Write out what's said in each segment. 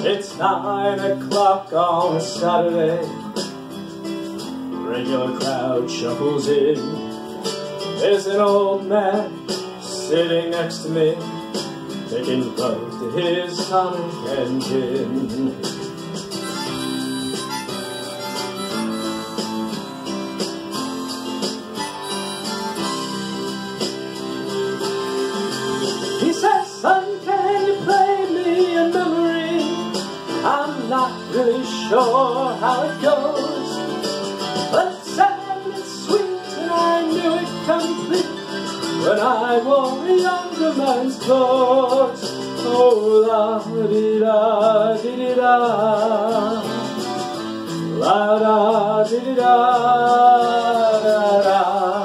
It's 9 o'clock on a Saturday. Regular crowd shuffles in. There's an old man sitting next to me, making love to his tonic and gin. He says, "Son, can you play me a memory? I'm not really sure how it goes, but it's sad and it's sweet, and I knew it complete when I wore a younger man's clothes." Oh, la-di-da-di-di-da, la-da-di-di-da-da-da.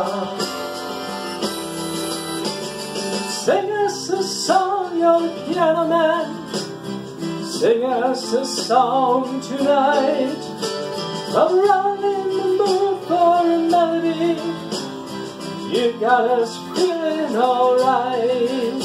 Sing us a song, you're the piano man. Sing us a song tonight. I'm running the mood for a melody. You got us feeling alright.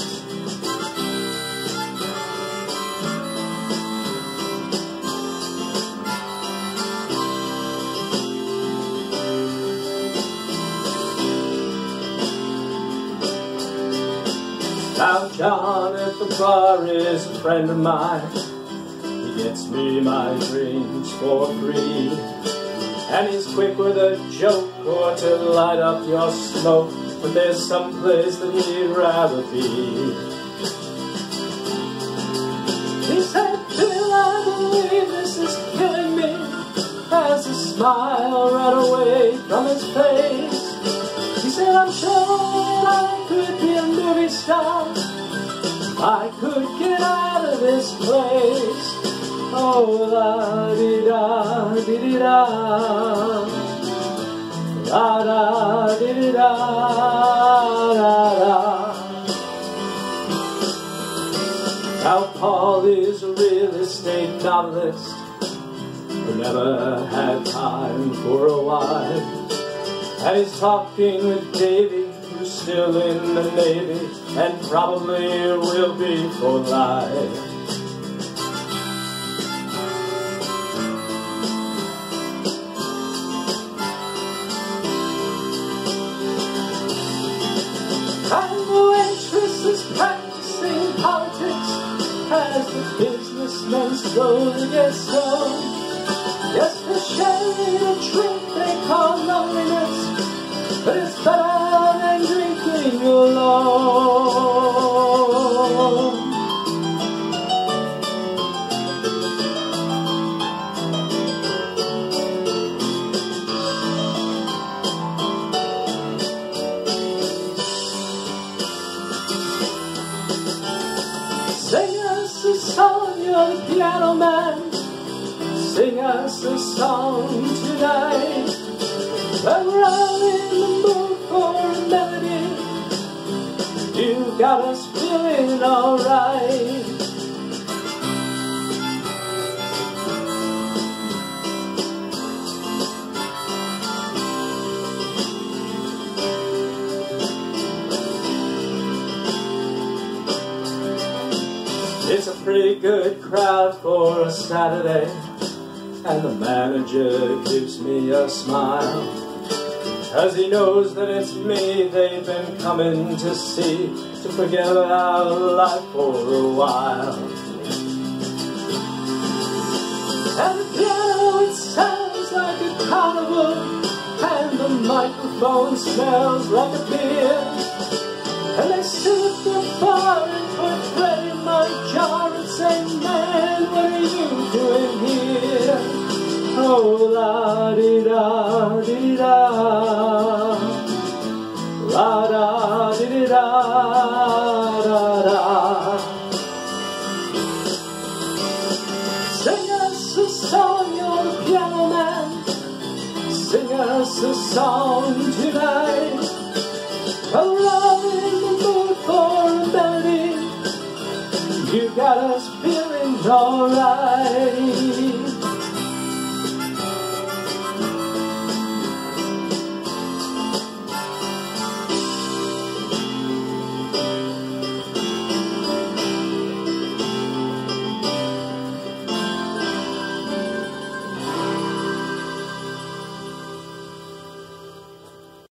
Now John at the bar is a friend of mine. He gets me my drinks for free, and he's quick with a joke or to light up your smoke when there's some place that he'd rather be. He said, "Bill, I believe this is killing me," as a smile ran away from his face. He said, "I'm sure I could be a movie star. I could get out of this place." Oh, la-di-da-di-di-da, la-da-di-di-da-da-da. Now Paul is a real estate novelist who never had time for a wife, and he's talking with Davy, who's still in the Navy and probably will be for life. And the waitress is practicing politics as the businessmen slowly get stoned. Yes, they're sharing a drink they call loneliness, but it's better than drinking alone. Sing us a song, you're the piano man. Sing us a song tonight. We're all in the mood for a melody. You got us feeling alright. It's a pretty good crowd for a Saturday, and the manager gives me a smile, 'cause he knows that it's me they've been coming to see, to forget about life for a while. And the piano, it sounds like a carnival, and the microphone smells like a beer, and they sit at the bar and put bread in my jar and say, "Man, what are you doing here?" Oh, la-di-da-di-da, la-da-di-da-da-da. Sing us a song, you're the piano man. Sing us a song tonight. We're all in the mood for a melody. You got us feeling alright.